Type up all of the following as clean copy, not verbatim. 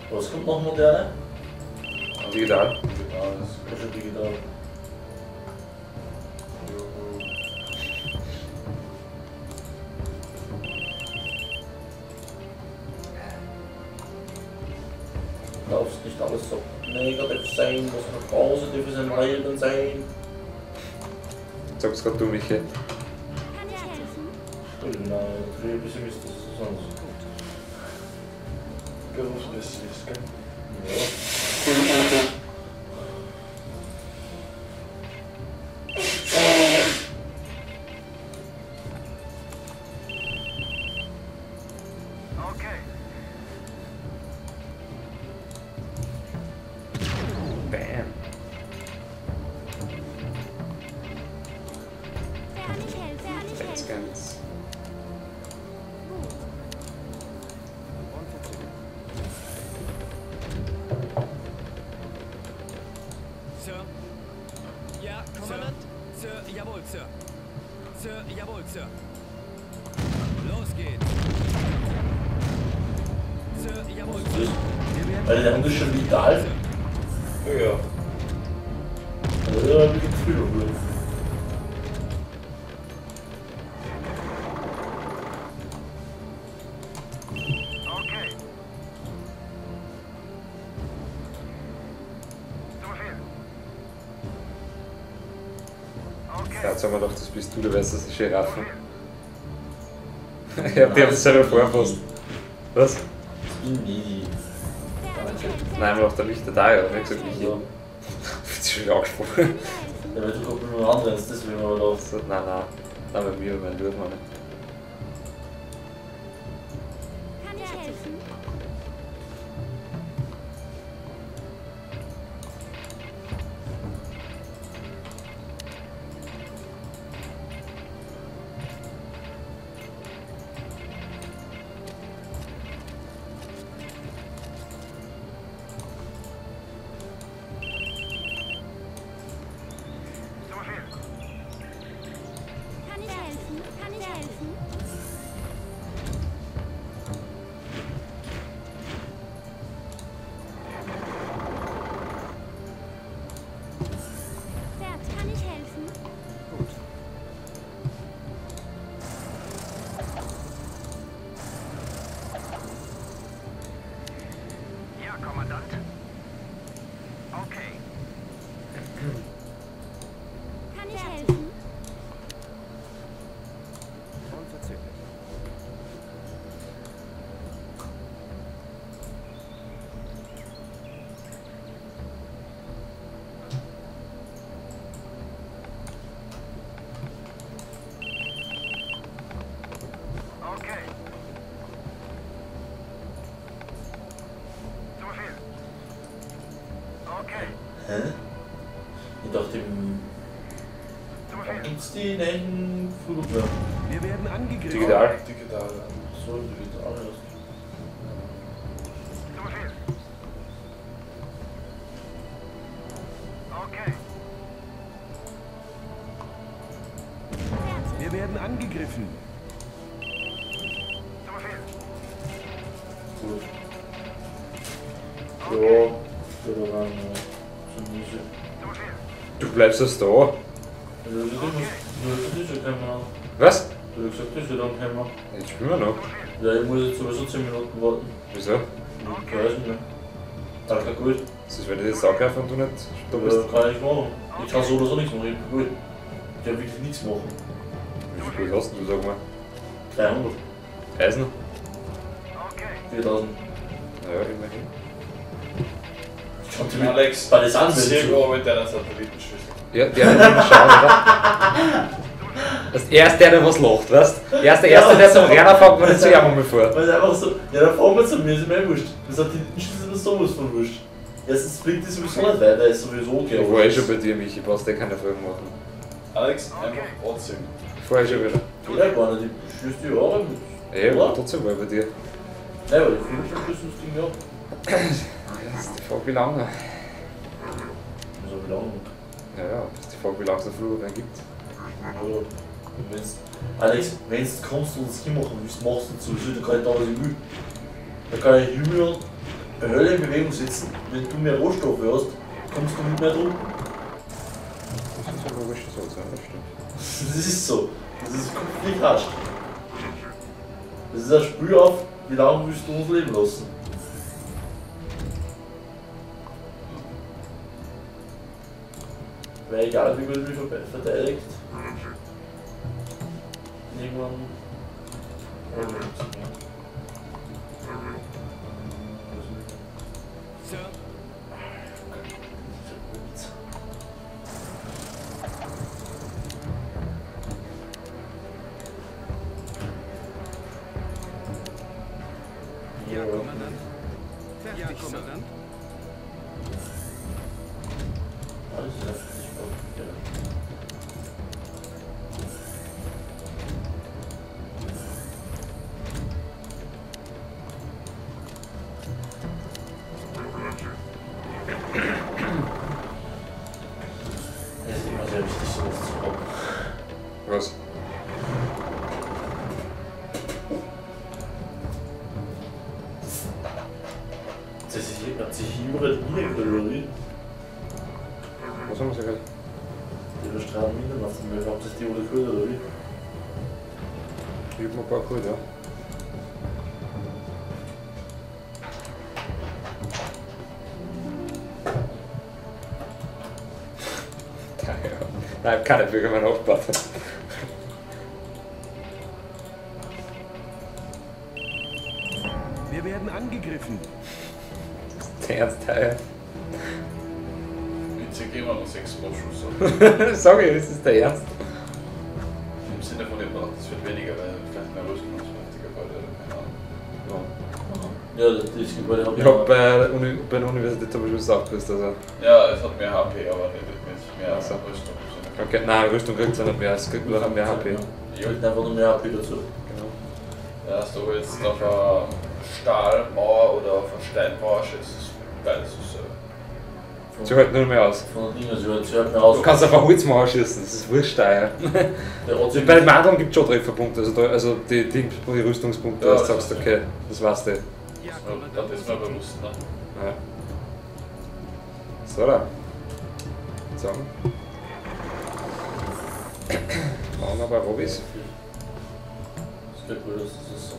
Was kommt noch moderne? Digital. Ja, das ist schon digital. Darfst nicht alles so negativ sein, muss noch positiv in seinem Leben sein. Sag's grad du, Michi. Nein, natürlich ein bisschen Mist, das ist sonst. Berufsbesserung, gell? Ja. Bam. Jetzt ganz. Sir. Ja, Kommandant. Sir, jawohl, Sir. Sir, jawohl, Sir. Los geht's. Sir, jawohl, Sir. Weil der Hund ist schon vital. Ja. Ja, wie geht's wieder? Ja, jetzt haben wir gedacht, das bist du, du weißt, das ist Giraffe. Ich hab dir das selber vorgefasst. Was? Indie. Nein, man macht der Lichter da, ja. Ich hab gesagt, Michi. Ja. Fühlt sich schon angesprochen. Ja, weil du kommst mit dem anderen, deswegen haben wir gedacht. So, nein, nein. Nein, bei mir, mein Durchmann nicht. Kann ich helfen? Kann ich helfen? Kann ich helfen? Wert, kann ich helfen? Ja, Kommandant. Okay. Kann ich helfen? Unverzüglich. Okay. Zu Befehl. Okay. Hä? Ich dachte, Zu Befehl. gibt's die neuen Flugwehr? Wir werden angegriffen. Digital. Digital. So, die geht alles. Zu Befehl. Okay. Wir werden angegriffen. Zu Befehl. Gut. Ja, oder dann so Nische. Zu Befehl. Du bleibst jetzt da. Also, du hast das schon keinen Was? Du hast gesagt, das ist ja dann keiner. Jetzt spielen wir noch. Ja, ich muss jetzt sowieso 10 Minuten warten. Wieso? Ich weiß nicht mehr. Danke, gut. Das ist, wenn ich jetzt angreife und du nicht da bist. Ja, kann ich machen. Ich kann so oder so nichts machen, ich bin gut. Ich kann wirklich nichts machen. Wie viel Geld hast du, sag mal? 300. Eisen? Okay. 4000. Naja, immerhin. Ich konnte mit Alex, bei den Anwälten. Zirko mit deiner Satellitenschüssel. Ja, der wird nicht schauen, oder? Er ist der, der was lacht, weißt du? Er ist der Erste, der zum Rennen fängt, wenn ich zu ihm vor. Weil es einfach so, ja, dann fragen wir zu mir, ist mir wurscht. Das hat die Schüsse ist mir sowas von wurscht. Erstens bringt die sowieso nicht weiter, ist sowieso okay. Ich war eh schon bei dir, Michi, brauchst dir keine Fragen machen. Alex, einfach trotzdem. Ich war eh schon wieder. Ja, gar nicht, die schließt die Jahre mit. Ey, aber trotzdem war ich bei dir. Nein, aber die Flugzeug schließen das Ding ja. Ja, das ist die Frage, wie lange. Also wie lange? Ja, ja, das ist die Frage, wie lange es der Flug noch gibt. Ja. Alex, wenn du kommst und das hinmachen willst, machst du sowieso, da kann ich da was ich will. Da kann ich Himmel Hölle in Bewegung sitzen. Wenn du mehr Rohstoffe hast, kommst du nicht mehr drum. Das ist ja logisch, so sein, das stimmt. Das ist so. Das ist nicht rasch. Das ist ein Spiel auf, wie lange willst du uns leben lassen? Wäre egal, wie gut mich verteidigt. Irgendwann. Sir, Ja, Kommandant. Ja, Kommandant. alles ist heftig. Es ist immer sehr wichtig, sowas zu haben. Was? Hat sich überall Minen wie? Was haben wir gesagt? Die überstrahlen Minen auf dem Müll. Hauptsächlich die oder Köder oder wie? Ich hab mir ein paar geholt, ja. Nein, keine Bürger mehr aufpassen. Wir werden angegriffen. Der Ernst, Teil. Jetzt geben wir noch 6 Schuss. Sag ich, ist das der Ernst? Im Sinne von dem, das wird weniger, weil vielleicht mehr Rüstung und fertiger Gebäude oder keine Ahnung. Ja, das Gebäude habe Ich hab bei der Universität zum Beispiel aufgerüstet, also. Ja, es hat mehr HP, aber nicht mehr Ach so. Rüstung. Okay, nein, Rüstung kriegt es nicht mehr, es kriegt nur mehr HP. Ich krieg einfach nur mehr HP dazu. Genau. Ja, hast du jetzt auf eine Stahlmauer oder auf eine Steinmauer schießt, beides ist Sie halten nur mehr aus. Von den Dingen, sie hört mir aus. Du kannst auf eine Holzmauer schießen, das ist wurscht, ja. Also bei den anderen gibt es schon Trefferpunkte, also die Rüstungspunkte, Ja, dass du das sagst, ist okay, das war's dir. Ja, das ist mir bewusst, ne? Ja. So, da. So. Machen wir bei Robbys. Das geht gut, das ist so.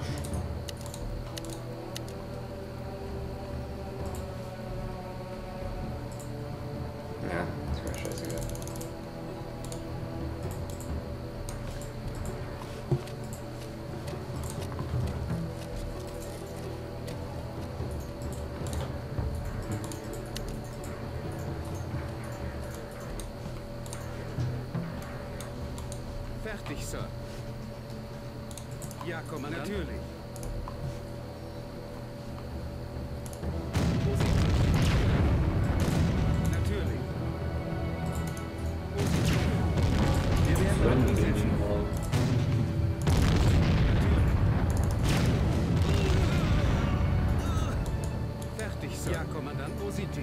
Ja, das wäre scheißegal. Fertig, Sir. Ja, Kommandant. Natürlich. Natürlich. Wir werden angegriffen. Fertig, Sir. Ja, Kommandant. Positiv.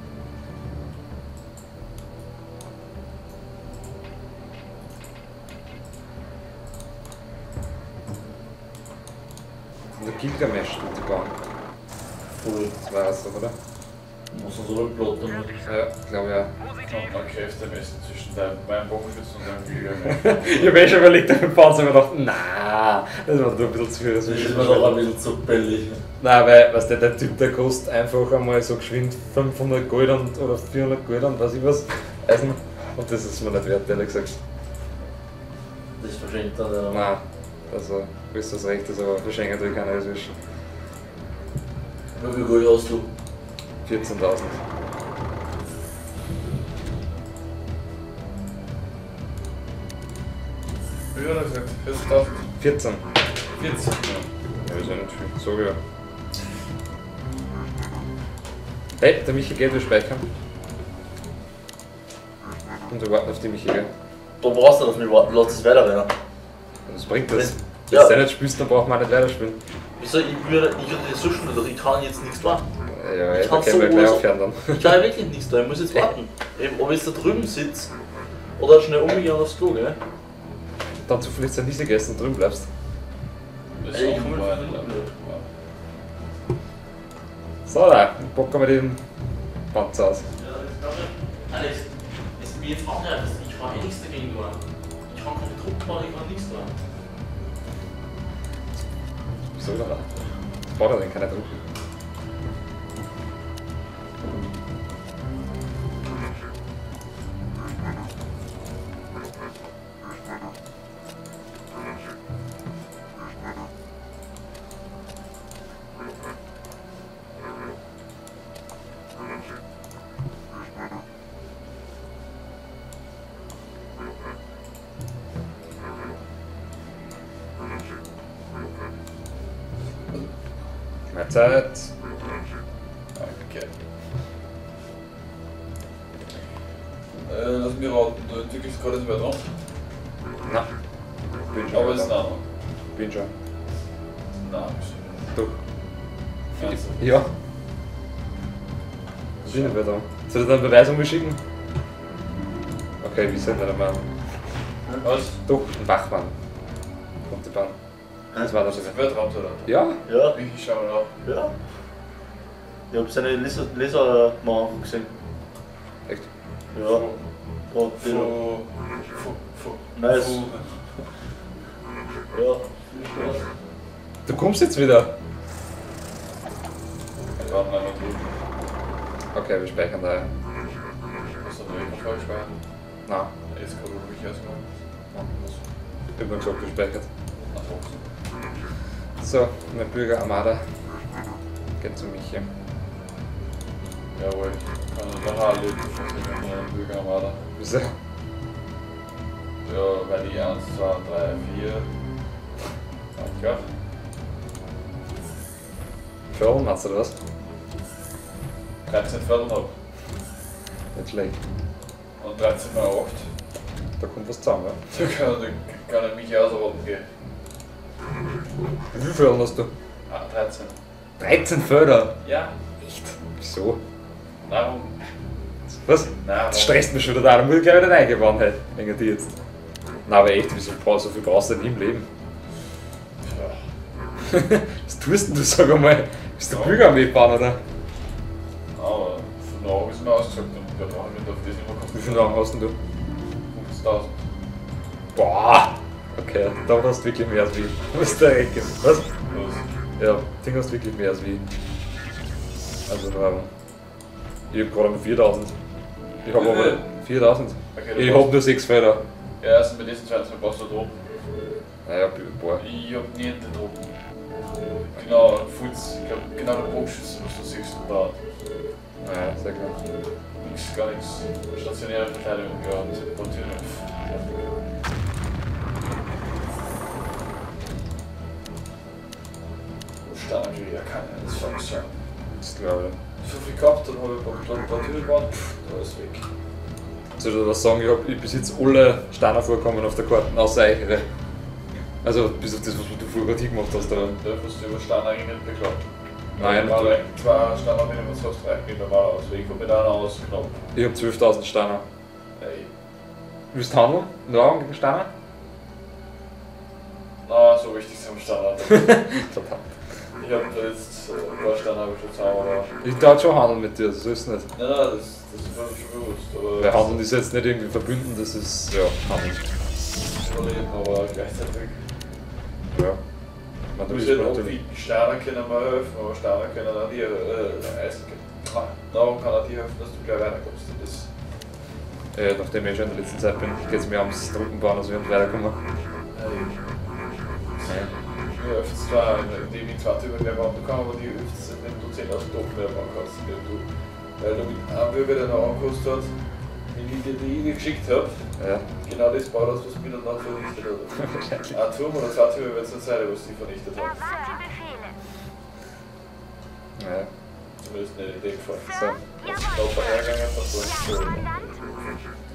Der Gilgamesh tut die bauen. Voll. Das war es doch, oder? Muss man so plotten. Ja, glaube ja. Man Kräfte messen zwischen meinem Bogenschützen und deinem Flieger. Ich hab eh schon überlegt, auf dem Panzer mir gedacht, na, das war doch ein bisschen zu viel. Das ist mir doch ein bisschen zu billig. Nein, weil, weißt du, der Typ, der kostet einfach einmal so geschwind 500 Gold oder 400 Gold und weiß ich was, Eisen. Und das ist mir nicht wert, ehrlich gesagt. Das verschenkt dann ja. Nein, also, du hast das recht, also verschenken tue ich keiner, also ist Wie viel Gold hast du? 14.000. Wie hat er gesagt? 40.000? 14. 40. Ja, ist ja nicht viel. So ja. Hey, der Michi geht, wir speichern. Und wir warten auf die Michi, gell? Du brauchst nicht auf mich warten, lass es weiterrennen. Das bringt das. Ja. Wenn du nicht spielst, dann braucht man nicht weiterspielen. Wieso? Ich würde das so schnell, ich kann jetzt nichts machen. Ja, Ich da kann können wir so gleich so- aufhören dann. Ich kann ja wirklich nichts tun, ich muss jetzt warten. Eben, ob ich jetzt da drüben sitze oder schnell umgehen aufs Klo, gell? Dann zu vielleicht ein Nisse gegessen und drüben bleibst. Das Ey, ist ich komm auch mal mal von ein hinten. So, da, packen wir den Panzer aus. Ja, ich glaube, Alex, es ist mir jetzt auch nervös. Ich kann eh nichts dagegen tun. Ich kann keinen Druck machen, ich kann nichts tun. Wieso denn da? Braucht er denn keine Druck? Mehr Zeit. Okay. Lass mich raten, du entwickelst gerade das weiter. Na. Bin schon. Aber es ist weiter. nah. Bin schon. Nein, Du. also. Ja. Bin nicht mehr da. Soll ich dann eine Beweisung schicken? Okay, wie sind wir der Mann? Was? Doch, ein Wachmann. Kommt die Bahn. Das war das Das sogar. wird Raum, oder? Ja? Ja, Ich schau mal nach. ja. Ich hab seine Lasermann gesehen. Echt? Ja. Und die Nice. Ja. Du kommst jetzt wieder. Wir warten einmal drüben. Okay, wir speichern da. Hast du den Weg noch gespeichert? Na, Jetzt kann du mich erstmal. ich hab nur gesagt, gespeichert. Ach so. So, mein Bürger Armada. Geht zu Michi. Jawohl. Kann ich nachher leben, ich bin ein Bürgerarmada. Wieso? Ja, weil ich 1, 2, 3, 4. Danke. Viertel, machst du das? 13 Viertel hab. Nicht schlecht. Und 13 mal 8. Da kommt was zusammen, ja? Da kann ich mich ausroten gehen. Wie viele Viertel hast du? Ah, 13. 13 Förder! Ja. Echt? Wieso? Warum? Was? Nein, Das stresst mich schon total, da muss ich gleich wieder reingewandt halt. Wegen die jetzt. Na, aber echt, wieso so viel brauchst du denn im Leben? Ja. Was tust denn du, sag einmal? Bist du Bürgerarmee bauen, oder? Aber von da habe ich es mir ausgesagt und wir brauchen mit auf das immer Wie viel Namen hast denn du? 50.000. Boah! Okay, da hast du wirklich mehr als wie. Du musst da recken. Was? Los. Ja, Ding hast du wirklich mehr als wie. Also, ich hab gerade mal 4000. Ich hab aber 4000. Okay, du Ich brauchst- hab nur 6 Felder. Ja, erst mit diesen 20 brauchst du Drogen. Naja, boah. Ich hab nie den Drogen. Genau, Fuß, ich glaub, genau der Bogenschütze, was du siehst, da. Naja, sehr klar. Nichts, gar nichts. Stationäre Verkleidung, ja, und Portieren. Standardkrieger kann ja das schon sein. Das glaube ich. So viel gehabt, dann habe ich Portieren gebaut, da ist weg. Soll ich dir was sagen? Ich besitze alle Standardvorkommen auf der Karte, außer eichere. Also, bis auf das, was du vorher gerade gemacht hast. Aber Da musst du über Standard nicht beklagt. Nein, Normalerweise zwei Standard, wenn du was hast, reicht nicht normal aus. Ich komme mit einer aus, knapp. ich hab 12.000 Steine. Ey. Willst du handeln? Nahrung gegen Steine? Na, so wichtig sind Standard. Verdammt. Ich hab da jetzt ein paar Standard habe ich schon zusammen, aber. Ich darf schon handeln mit dir, so ist es nicht. Nein, nein, das ist mir schon bewusst. Aber Weil Handeln ist jetzt nicht irgendwie verbünden, das ist, ja, Handeln. überleben, aber gleichzeitig. Ja. Man, Du du musst bist nicht natürlich. irgendwie Steine können mir helfen, aber Steine können auch dir Eisen können. Darum kann er dir helfen, dass du gleich weiterkommst. Das Nachdem ich schon in der letzten Zeit bin, geht es mir ums Truppenbauen, also wir haben weiterkommen. Mir hilft es zwar, indem ich 2 Typen mehr bauen kann, aber die hilft es, wenn du 10.000 Token mehr bauen kannst. Weil du mit einem Bürger, der noch angekostet hat, wenn ich dir die E-Mail geschickt habe, Ja. genau das baut das, was mich dann noch vernichtet hat. Wahrscheinlich. Ein Turm oder 2 Türme wird es nicht sein, was die vernichtet haben. Erwarte Befehle. Ja. Zumindest nicht in dem Fall. So. Ich glaube, bei Hergänger, was soll ich Ja, so. Kommandant.